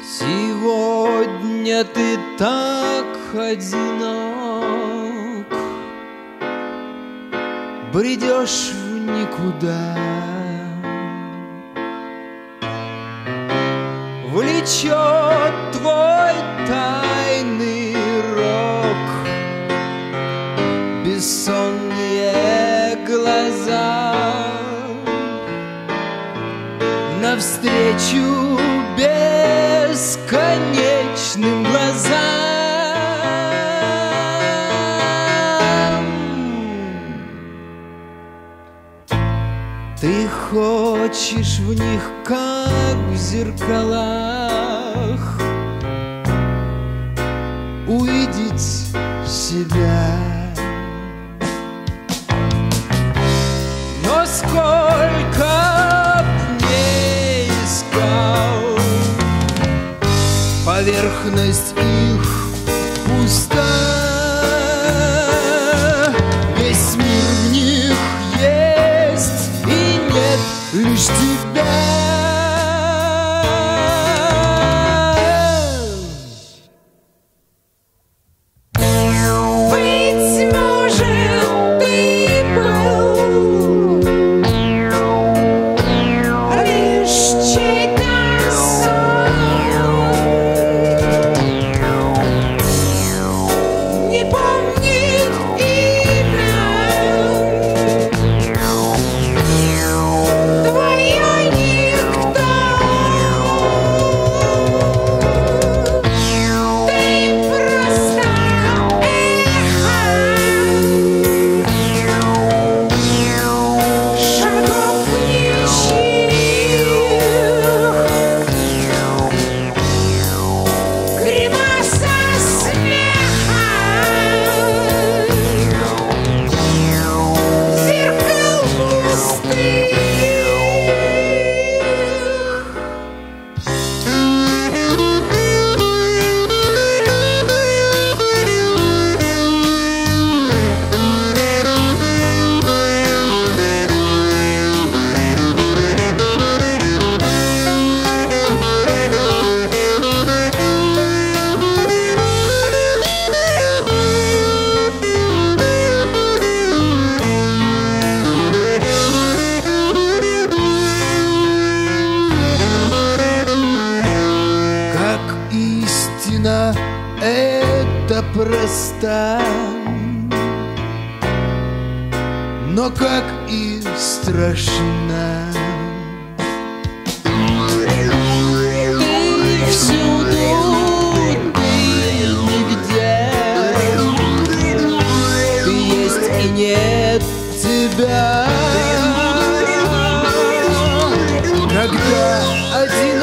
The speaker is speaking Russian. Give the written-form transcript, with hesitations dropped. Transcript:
Сегодня ты так одинок, бредешь в никуда, влечет твой тайный рок бессонные глаза навстречу бесконечным глазам. Ты хочешь в них, как в зеркалах, увидеть себя. Но сколько поверхность их пуста, весь мир в них есть, и нет лишь тебя. Это проста, но как и страшна. Ты всюду, ты нигде, ты есть и нет тебя. Когда один